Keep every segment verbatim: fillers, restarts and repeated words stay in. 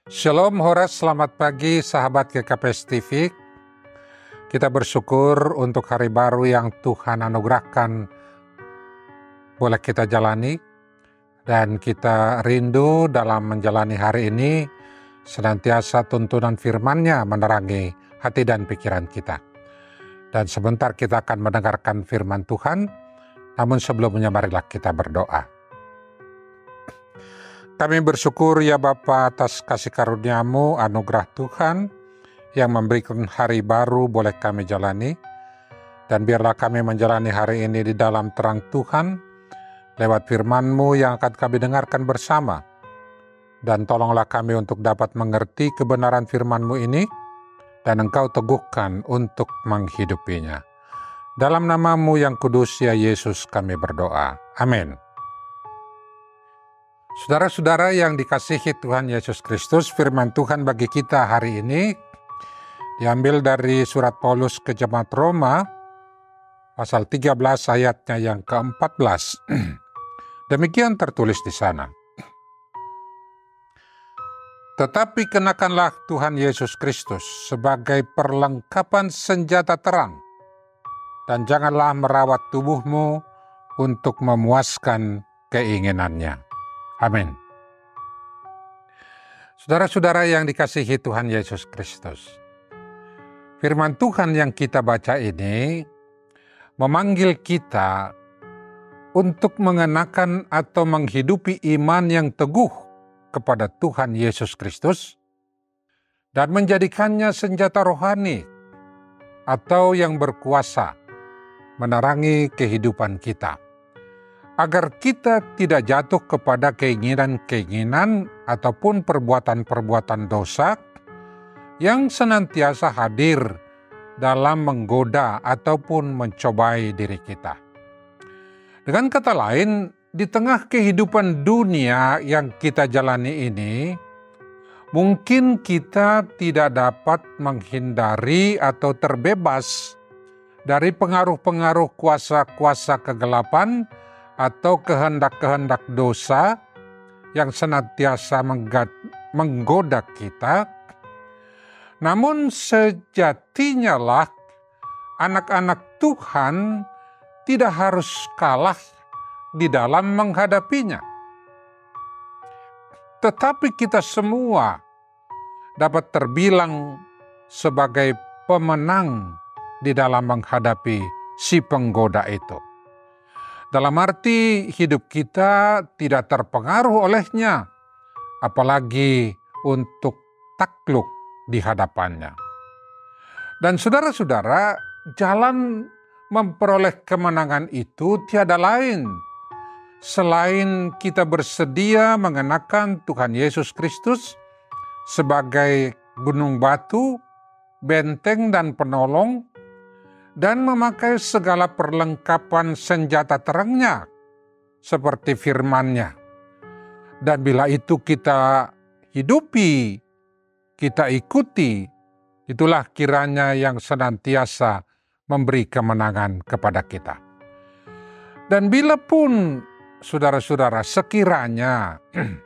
Shalom Horas, selamat pagi sahabat G K P S T V. Kita bersyukur untuk hari baru yang Tuhan anugerahkan boleh kita jalani. Dan kita rindu dalam menjalani hari ini senantiasa tuntunan firman-Nya menerangi hati dan pikiran kita. Dan sebentar kita akan mendengarkan firman Tuhan, namun sebelumnya marilah kita berdoa. Kami bersyukur ya Bapa atas kasih karunia-Mu, anugerah Tuhan yang memberikan hari baru boleh kami jalani. Dan biarlah kami menjalani hari ini di dalam terang Tuhan, lewat firman-Mu yang akan kami dengarkan bersama. Dan tolonglah kami untuk dapat mengerti kebenaran firman-Mu ini, dan Engkau teguhkan untuk menghidupinya. Dalam nama-Mu yang kudus ya Yesus kami berdoa. Amin. Saudara-saudara yang dikasihi Tuhan Yesus Kristus, firman Tuhan bagi kita hari ini diambil dari surat Paulus ke jemaat Roma, pasal tiga belas ayatnya yang keempat belas. Demikian tertulis di sana. Tetapi kenakanlah Tuhan Yesus Kristus sebagai perlengkapan senjata terang, dan janganlah merawat tubuhmu untuk memuaskan keinginannya. Amin. Saudara-saudara yang dikasihi Tuhan Yesus Kristus, firman Tuhan yang kita baca ini memanggil kita untuk mengenakan atau menghidupi iman yang teguh kepada Tuhan Yesus Kristus dan menjadikannya senjata rohani atau yang berkuasa menerangi kehidupan kita, agar kita tidak jatuh kepada keinginan-keinginan ataupun perbuatan-perbuatan dosa yang senantiasa hadir dalam menggoda ataupun mencobai diri kita. Dengan kata lain, di tengah kehidupan dunia yang kita jalani ini, mungkin kita tidak dapat menghindari atau terbebas dari pengaruh-pengaruh kuasa-kuasa kegelapan atau kehendak-kehendak dosa yang senantiasa menggoda kita. Namun sejatinya lah anak-anak Tuhan tidak harus kalah di dalam menghadapinya. Tetapi kita semua dapat terbilang sebagai pemenang di dalam menghadapi si penggoda itu. Dalam arti hidup kita tidak terpengaruh olehnya, apalagi untuk takluk di hadapannya. Dan saudara-saudara, jalan memperoleh kemenangan itu tiada lain selain kita bersedia mengenakan Tuhan Yesus Kristus sebagai gunung batu, benteng dan penolong, dan memakai segala perlengkapan senjata terangnya seperti firman-Nya. Dan bila itu kita hidupi, kita ikuti, itulah kiranya yang senantiasa memberi kemenangan kepada kita. Dan bila pun saudara-saudara sekiranya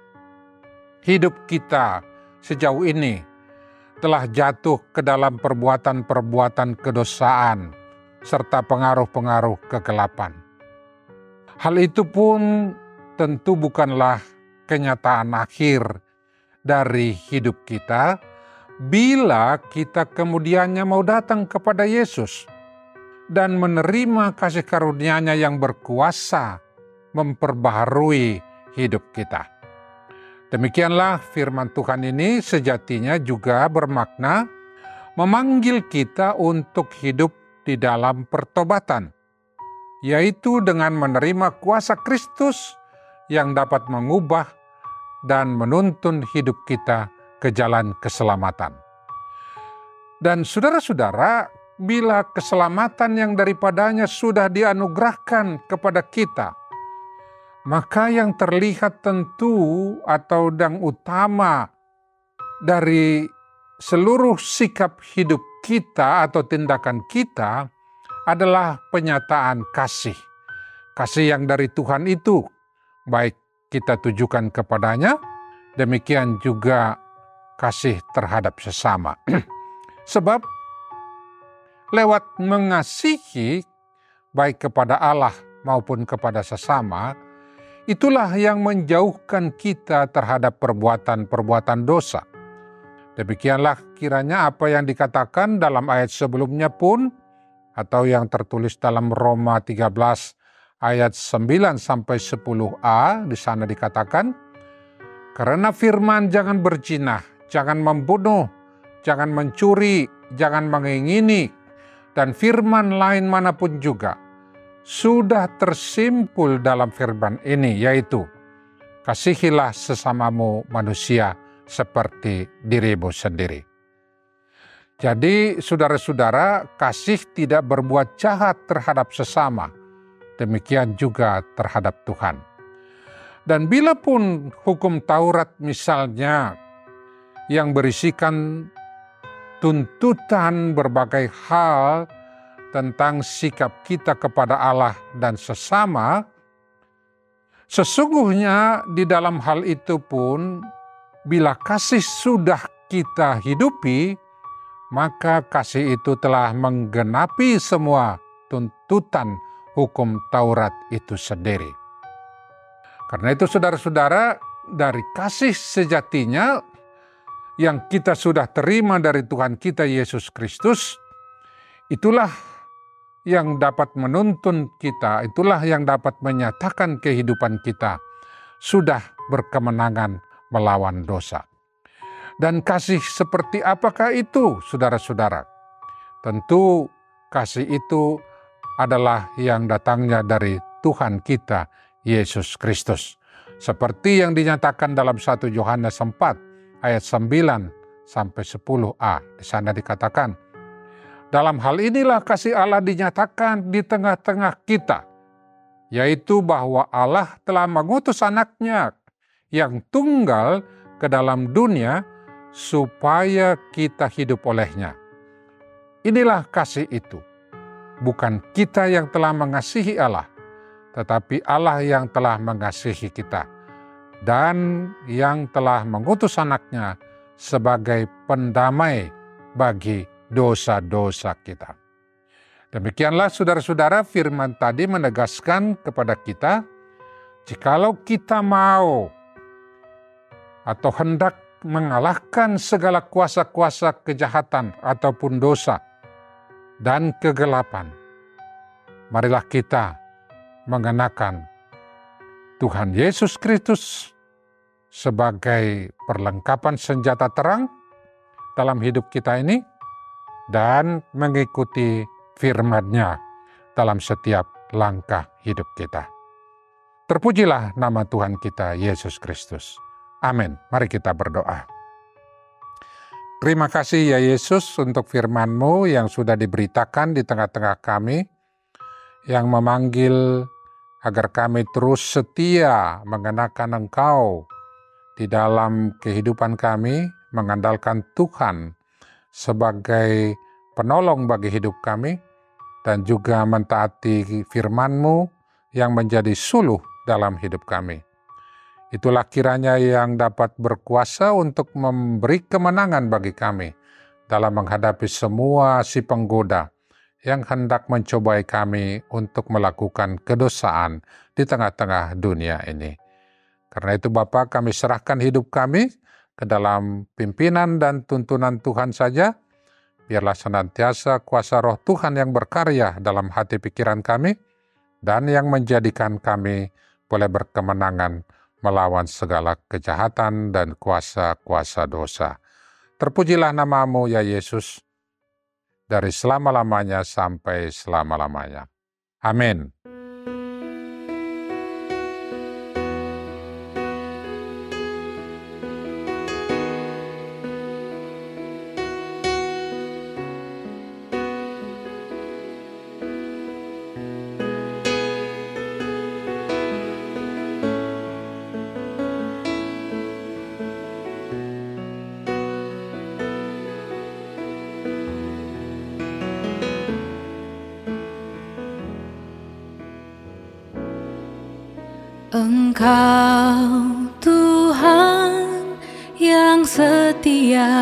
hidup kita sejauh ini telah jatuh ke dalam perbuatan-perbuatan kedosaan serta pengaruh-pengaruh kegelapan, hal itu pun tentu bukanlah kenyataan akhir dari hidup kita bila kita kemudiannya mau datang kepada Yesus dan menerima kasih karunia-Nya yang berkuasa memperbaharui hidup kita. Demikianlah firman Tuhan ini sejatinya juga bermakna memanggil kita untuk hidup di dalam pertobatan, yaitu dengan menerima kuasa Kristus yang dapat mengubah dan menuntun hidup kita ke jalan keselamatan. Dan saudara-saudara, bila keselamatan yang daripadanya sudah dianugerahkan kepada kita, maka yang terlihat tentu atau yang utama dari seluruh sikap hidup kita atau tindakan kita adalah penyataan kasih. Kasih yang dari Tuhan itu, baik kita tujukan kepadanya, demikian juga kasih terhadap sesama. Sebab lewat mengasihi baik kepada Allah maupun kepada sesama, itulah yang menjauhkan kita terhadap perbuatan-perbuatan dosa. Demikianlah kiranya apa yang dikatakan dalam ayat sebelumnya pun, atau yang tertulis dalam Roma tiga belas ayat sembilan sampai sepuluh a, di sana dikatakan, karena firman jangan berzina, jangan membunuh, jangan mencuri, jangan mengingini, dan firman lain manapun juga sudah tersimpul dalam firman ini, yaitu kasihilah sesamamu manusia seperti dirimu sendiri. Jadi saudara-saudara, kasih tidak berbuat jahat terhadap sesama, demikian juga terhadap Tuhan. Dan bila pun hukum Taurat misalnya yang berisikan tuntutan berbagai hal tentang sikap kita kepada Allah dan sesama, sesungguhnya di dalam hal itu pun, bila kasih sudah kita hidupi, maka kasih itu telah menggenapi semua tuntutan hukum Taurat itu sendiri. Karena itu saudara-saudara, dari kasih sejatinya yang kita sudah terima dari Tuhan kita Yesus Kristus, itulah yang dapat menuntun kita, itulah yang dapat menyatakan kehidupan kita sudah berkemenangan melawan dosa. Dan kasih seperti apakah itu, saudara-saudara? Tentu kasih itu adalah yang datangnya dari Tuhan kita Yesus Kristus. Seperti yang dinyatakan dalam satu Yohanes empat ayat sembilan sampai sepuluh a. Di sana dikatakan, dalam hal inilah kasih Allah dinyatakan di tengah-tengah kita, yaitu bahwa Allah telah mengutus anaknya yang tunggal ke dalam dunia supaya kita hidup olehnya. Inilah kasih itu. Bukan kita yang telah mengasihi Allah, tetapi Allah yang telah mengasihi kita dan yang telah mengutus anaknya sebagai pendamai bagi dosa-dosa kita. Demikianlah saudara-saudara, firman tadi menegaskan kepada kita, jikalau kita mau atau hendak mengalahkan segala kuasa-kuasa kejahatan ataupun dosa dan kegelapan, marilah kita mengenakan Tuhan Yesus Kristus sebagai perlengkapan senjata terang dalam hidup kita ini dan mengikuti firman-Nya dalam setiap langkah hidup kita. Terpujilah nama Tuhan kita Yesus Kristus. Amin. Mari kita berdoa. Terima kasih ya Yesus untuk firman-Mu yang sudah diberitakan di tengah-tengah kami, yang memanggil agar kami terus setia mengenakan Engkau di dalam kehidupan kami, mengandalkan Tuhan sebagai penolong bagi hidup kami, dan juga mentaati firman-Mu yang menjadi suluh dalam hidup kami. Itulah kiranya yang dapat berkuasa untuk memberi kemenangan bagi kami dalam menghadapi semua si penggoda yang hendak mencobai kami untuk melakukan kedosaan di tengah-tengah dunia ini. Karena itu Bapa, kami serahkan hidup kami ke dalam pimpinan dan tuntunan Tuhan saja. Biarlah senantiasa kuasa roh Tuhan yang berkarya dalam hati pikiran kami dan yang menjadikan kami boleh berkemenangan melawan segala kejahatan dan kuasa-kuasa dosa. Terpujilah nama-Mu ya Yesus, dari selama-lamanya sampai selama-lamanya. Amin. Engkau Tuhan yang setia,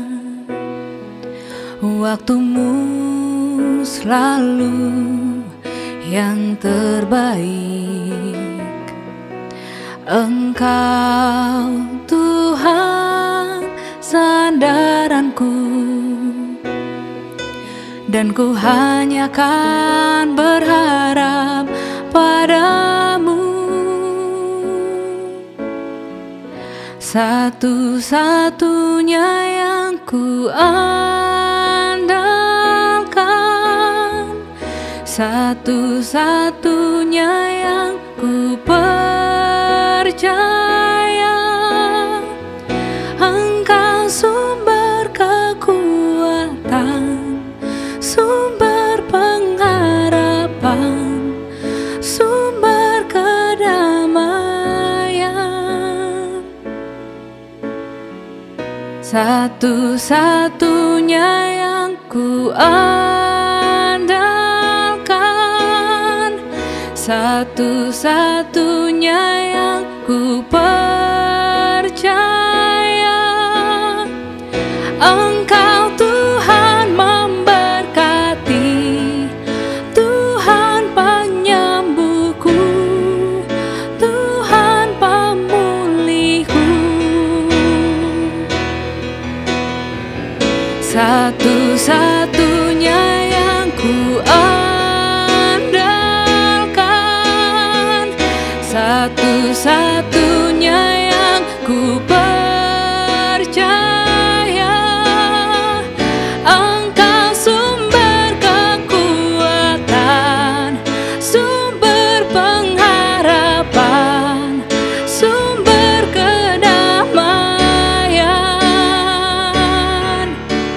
waktumu selalu yang terbaik. Engkau Tuhan sandaranku, dan ku hanya kan berharap padamu. Satu-satunya yang ku andalkan, satu-satunya yang ku percaya. Engkau sumber kekuatan, sumber pengharapan, sumber kedamaian. Satu-satunya yang ku andalkan, satu-satunya yang ku percaya. Engkau Tuhan memberkati, Tuhan penyembuhku, Tuhan pemulihku. Satu-satunya yang ku andalkan, satu-satunya yang ku percaya. Engkau sumber kekuatan, sumber pengharapan, sumber kedamaian.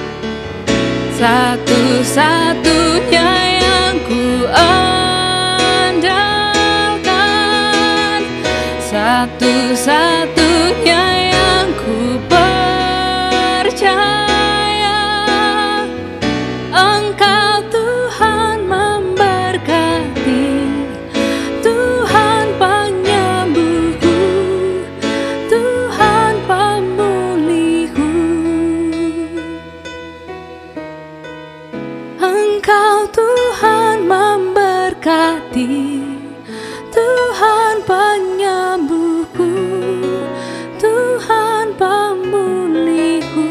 Satu-satunya yang ku andalkan, satu-satunya yang ku percaya. Engkau Tuhan memberkati, Tuhan penyembuhku, Tuhan pemulihku. Engkau Tuhan memberkati, Tuhan penyembuhku, Tuhan pemulihku.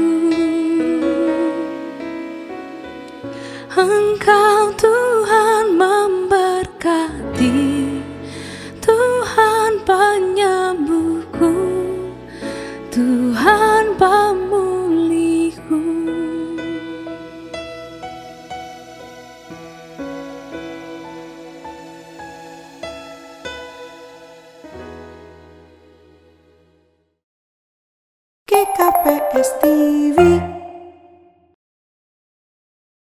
Engkau Tuhan memberkati, Tuhan penyembuhku,